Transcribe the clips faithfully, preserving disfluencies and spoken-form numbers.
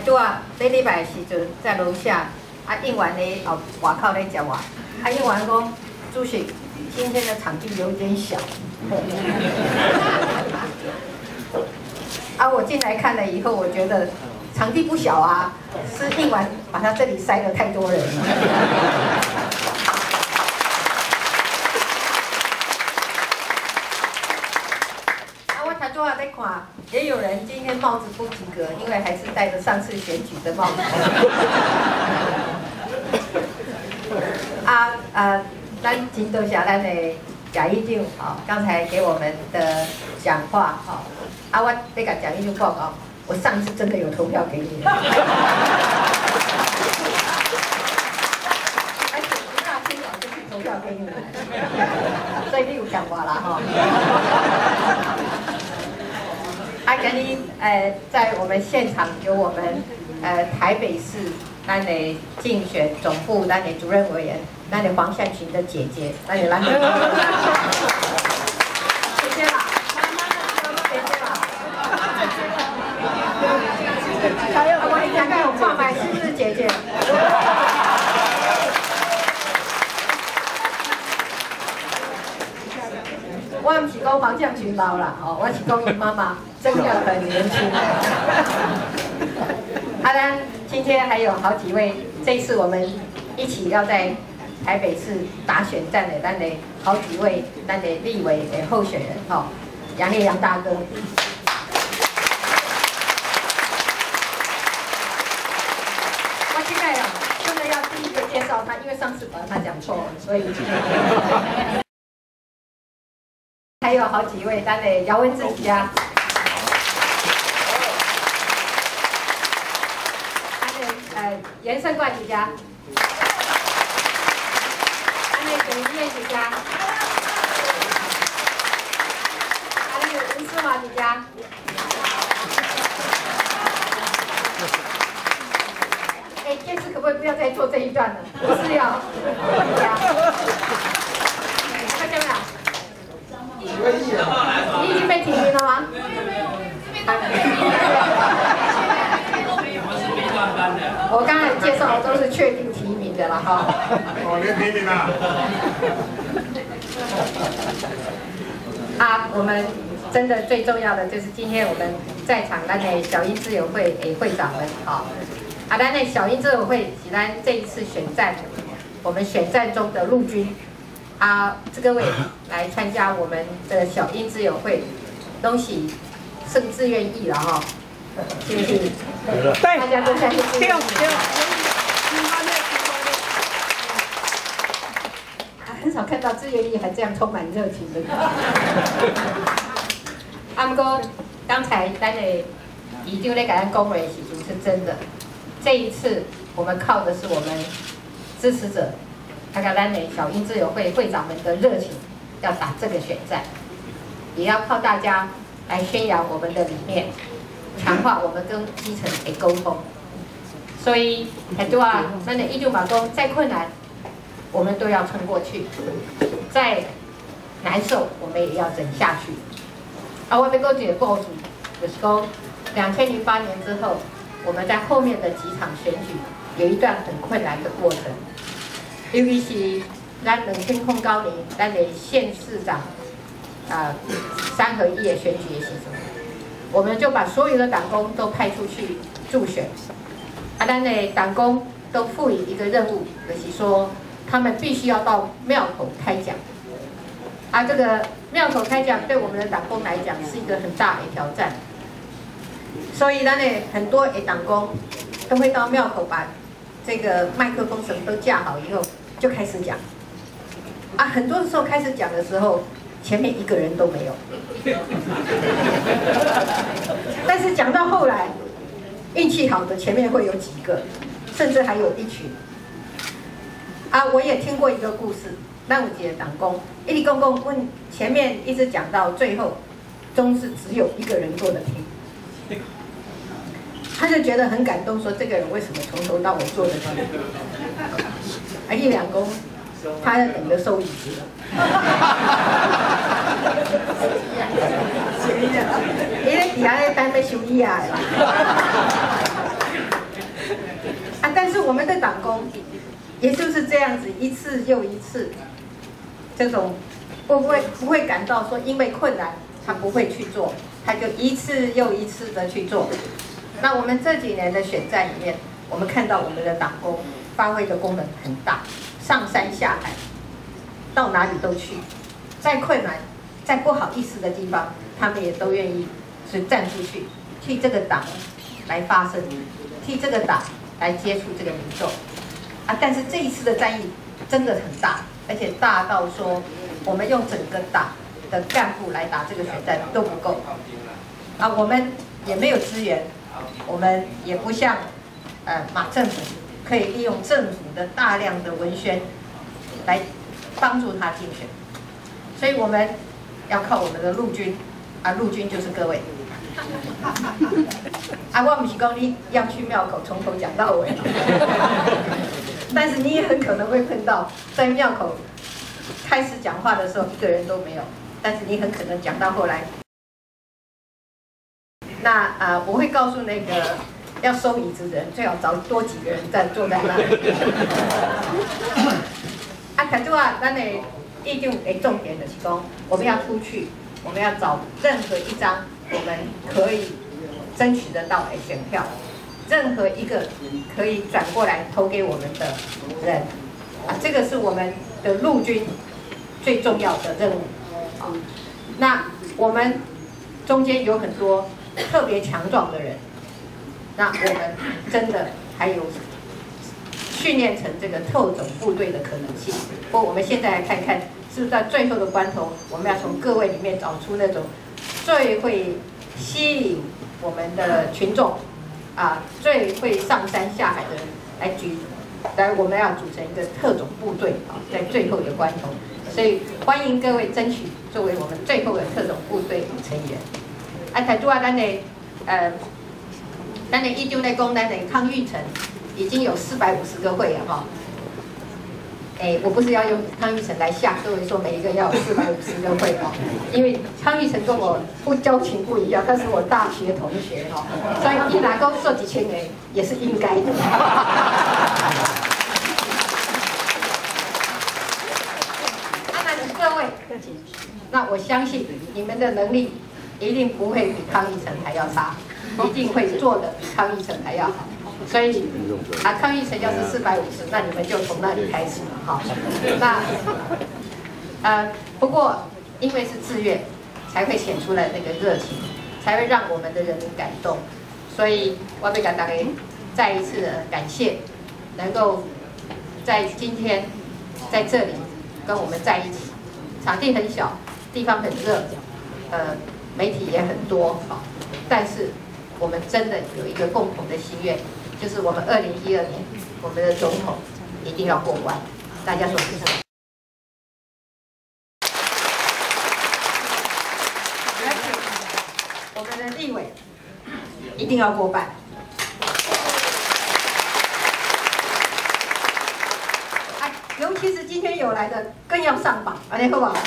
拄啊，这礼拜时阵在楼下，啊应完咧后外口咧接我，啊应完讲主席，今天的场地有点小。啊，我进来看了以后，我觉得场地不小啊，是应完把他这里塞了太多人了。在看，也有人今天帽子不及格，因为还是戴着上次选举的帽子。啊啊，咱真多谢咱的贾议长哦，刚才给我们的讲话哦。啊，我那个贾议长报告，我上次真的有投票给你。而且不大清早就去投票给你们，所以你有讲话啦哈。啊，今日呃，在我们现场有我们呃台北市咱的竞选总部咱的主任委员，咱的黄善群的姐姐，咱的兰姐姐啦，姐姐啦，还有我你看看我挂牌是不是姐姐？我唔是讲黄向群老啦，哦，我是讲你妈妈真的很年轻。好的，今天还有好几位，这一次我们一起要在台北市打选战的，咱的好几位咱的立委的候选人，哈，杨烈杨大哥。我现在啊，真的要第一个介绍他，因为上次把他讲错了，所以。还有好几位咱的姚文智姐家，咱的呃袁胜冠姐家，咱的耿一燕姐家，咱的吴思华姐家，哎，这次可不可以不要再做这一段了？不是要姐家，快讲了。你已经被提名了吗？我刚才介绍的都是确定提名的了哈。 哦，连提名啊！ 啊，我们真的最重要的就是今天我们在场咱的小英自由会诶会长们啊，啊，咱的小英自由会是咱这一次选战，我们选战中的陆军。啊，各位来参加我们的小英自由会，东西甚自愿意了哈，是不是？大家都在自愿意。很少看到自愿意还这样充满热情的。阿姆哥，刚才咱的已经在给咱恭维时阵是真的，这一次我们靠的是我们支持者。看看咱的小英自由会会长们的热情，要打这个选战，也要靠大家来宣扬我们的理念，强化我们跟基层的沟通。所以很多啊，咱的一九马公再困难，我们都要撑过去；再难受，我们也要忍下去。啊，我要讲一个故事，就是讲两千零八年之后，我们在后面的几场选举有一段很困难的过程。尤其是咱两千零九年，咱的县市长啊三合一的选举的时候，我们就把所有的党工都派出去助选，啊，咱的党工都赋予一个任务，就是说他们必须要到庙口开讲。啊，这个庙口开讲对我们的党工来讲是一个很大的挑战，所以咱的很多的党工都会到庙口把这个麦克风什么都架好以后。就开始讲，啊，很多时候开始讲的时候，前面一个人都没有，但是讲到后来，运气好的前面会有几个，甚至还有一群。啊，我也听过一个故事，那我姐党工，一直公公问前面一直讲到最后，终是只有一个人坐得平。他就觉得很感动，说这个人为什么从头到尾坐得平？啊，一两公，他在等着收椅子了。伊咧底下咧等要收椅啊啦。 啊，但是我们的党工，也就是这样子一次又一次，这种会不会不会感到说因为困难他不会去做，他就一次又一次的去做。那我们这几年的选战里面，我们看到我们的党工发挥的功能很大，上山下海，到哪里都去，再困难、再不好意思的地方，他们也都愿意是站出去，替这个党来发声，替这个党来接触这个民众啊。但是这一次的战役真的很大，而且大到说我们用整个党的干部来打这个选战都不够啊，我们也没有资源，我们也不像呃马政府可以利用政府的大量的文宣来帮助他竞选，所以我们要靠我们的陆军啊，陆军就是各位。啊，我不是讲你要去庙口从头讲到尾，但是你也很可能会碰到在庙口开始讲话的时候一个人都没有，但是你很可能讲到后来，那啊、呃，我会告诉那个要收椅子的人，最好找多几个人站坐在那里。啊，可是啊，咱的议定的重点就是讲，我们要出去，我们要找任何一张我们可以争取得到的选票，任何一个可以转过来投给我们的人，啊，这个是我们的陆军最重要的任务。啊，那我们中间有很多特别强壮的人，那我们真的还有训练成这个特种部队的可能性。不过我们现在来看看，是不是在最后的关头，我们要从各位里面找出那种最会吸引我们的群众啊，最会上山下海的人来举，来我们要组成一个特种部队啊，在最后的关头，所以欢迎各位争取作为我们最后的特种部队成员。啊，台主啊，咱的呃，咱的一丢内功，咱的康裕成已经有四百五十个会了哈。哎，我不是要用康裕成来吓各位说每一个要有四百五十个会哦，因为康裕成跟我不交情不一样，他是我大学同学哈，所以一拿够设几千人也是应该的。啊，那各位，那我相信你们的能力一定不会比康裕成还要差，一定会做的比康裕成还要好。所以啊，康裕成要是四百五十，那你们就从那里开始了哈。那呃，不过因为是自愿，才会显出来那个热情，才会让我们的人民感动。所以我要给大家再一次的感谢，能够在今天在这里跟我们在一起。场地很小，地方很热，呃，媒体也很多，好，但是我们真的有一个共同的心愿。就是我们二零一二年，我们的总统一定要过关，大家说是什么？而且我们的立委一定要过半。哎，尤其是今天有来的，更要上榜，好不好？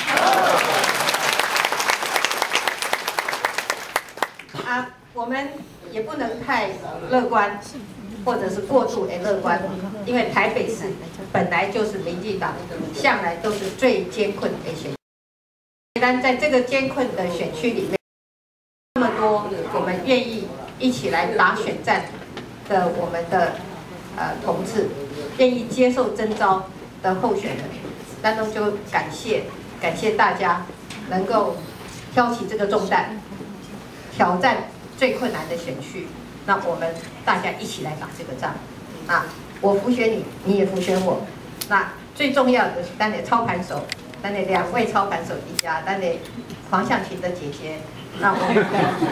啊，我们也不能太乐观。或者是过度的乐观，因为台北市本来就是民进党向来都是最艰困的选区，但在这个艰困的选区里面，那么多我们愿意一起来打选战的我们的呃同志，愿意接受征召的候选人，当中就感谢感谢大家能够挑起这个重担，挑战最困难的选区。那我们大家一起来打这个仗，啊，我辅选你，你也辅选我。那最重要的是，咱的操盘手，咱的两位操盘手一家，咱的黄向琴的姐姐，那我们，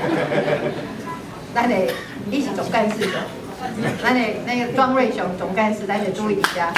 咱的一起总干事的，咱的那个庄瑞雄总干事，咱的朱一家。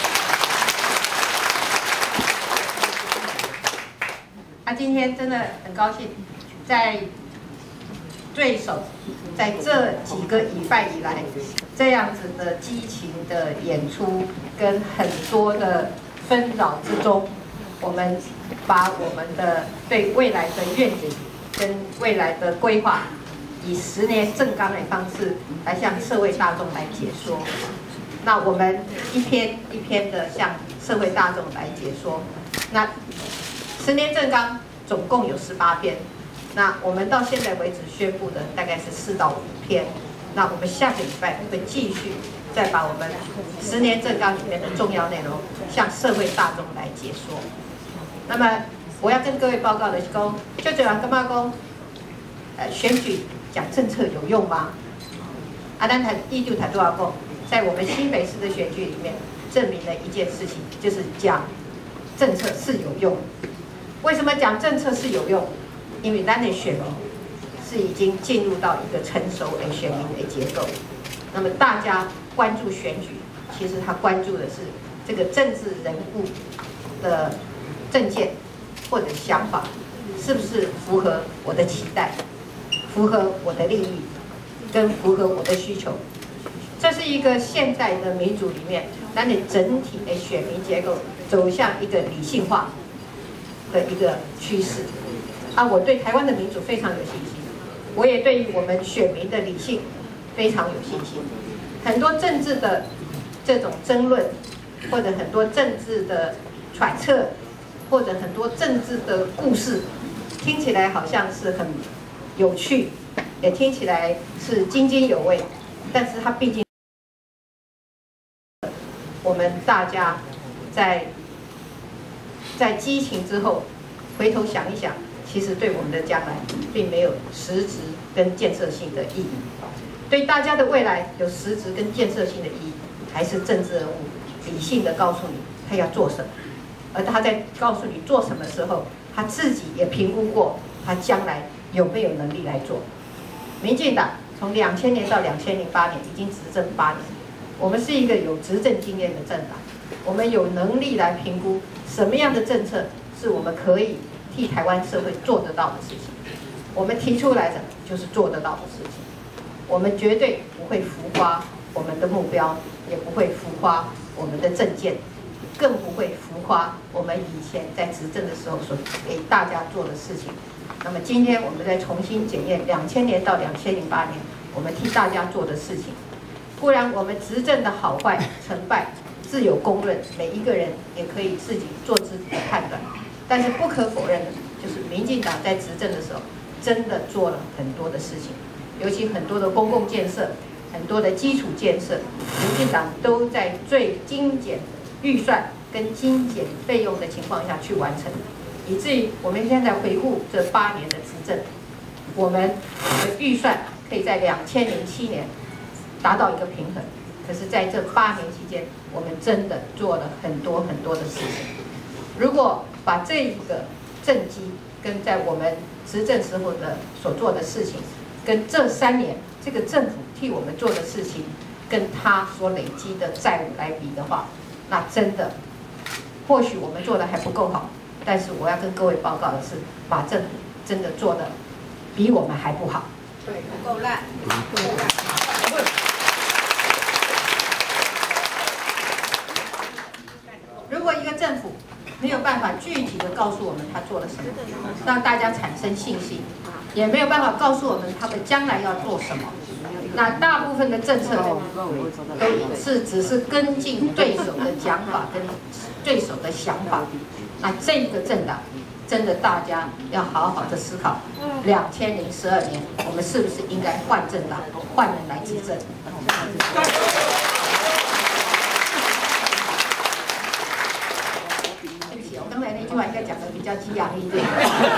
啊，今天真的很高兴，在。对手在这几个礼拜以来，这样子的激情的演出跟很多的纷扰之中，我们把我们的对未来的愿景跟未来的规划，以十年正纲的方式来向社会大众来解说。 那我们一篇一篇的向社会大众来解说。那十年政纲总共有十八篇，那我们到现在为止宣布的大概是四到五篇。那我们下个礼拜会继续再把我们十年政纲里面的重要内容向社会大众来解说。那么我要跟各位报告的是说，就这样干嘛讲？呃，选举讲政策有用吗？啊，咱谈一就谈多少个？在我们新北市的选举里面，证明了一件事情，就是讲政策是有用。为什么讲政策是有用？因为咱的选民是已经进入到一个成熟的选民的结构。那么大家关注选举，其实他关注的是这个政治人物的政见或者想法是不是符合我的期待，符合我的利益，跟符合我的需求。这是一个现代的民主里面，让你整体的选民结构走向一个理性化的一个趋势。啊，我对台湾的民主非常有信心，我也对于我们选民的理性非常有信心。很多政治的这种争论，或者很多政治的揣测，或者很多政治的故事，听起来好像是很有趣，也听起来是津津有味，但是它毕竟我们大家在在激情之后回头想一想，其实对我们的将来并没有实质跟建设性的意义。对大家的未来有实质跟建设性的意义，还是政治人物理性的告诉你他要做什么，而他在告诉你做什么时候，他自己也评估过他将来有没有能力来做。民进党从两千年到两千零八年已经执政八年，我们是一个有执政经验的政党，我们有能力来评估什么样的政策是我们可以替台湾社会做得到的事情。我们提出来的就是做得到的事情，我们绝对不会浮夸我们的目标，也不会浮夸我们的政见，更不会浮夸我们以前在执政的时候所给大家做的事情。那么今天我们再重新检验两千年到两千零八年我们替大家做的事情。固然我们执政的好坏成败自有公论，每一个人也可以自己做自己的判断。但是不可否认的就是，民进党在执政的时候真的做了很多的事情，尤其很多的公共建设、很多的基础建设，民进党都在最精简预算跟精简费用的情况下去完成，以至于我们现在回顾这八年的执政，我们的预算可以在两千零七年达到一个平衡。可是在这八年期间，我们真的做了很多很多的事情。如果把这一个政绩跟在我们执政时候的所做的事情，跟这三年这个政府替我们做的事情，跟他所累积的债务来比的话，那真的或许我们做的还不够好，但是我要跟各位报告的是，马政府真的做的比我们还不好。 对，不够烂，不够烂。 如果一个政府没有办法具体的告诉我们他做了什么，让大家产生信心，也没有办法告诉我们他们将来要做什么，那大部分的政策呢，都是只是跟进对手的讲法跟对手的想法。那这个政党真的大家要好好的思考，两千零十二年我们是不是应该换政党，换人来执政？刚才那句话应该讲的比较激昂一点，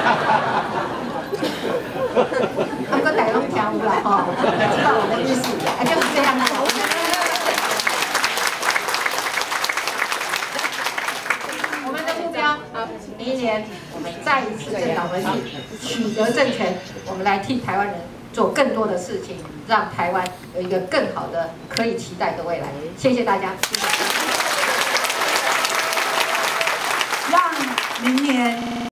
他们台拢听有啦哈，知道我的意思，啊就是这样的。我们的目标啊，明年我们再一次政党轮替，取得政权，我们来替台湾人做更多的事情，让台湾有一个更好的可以期待的未来。谢谢大家。 让明年。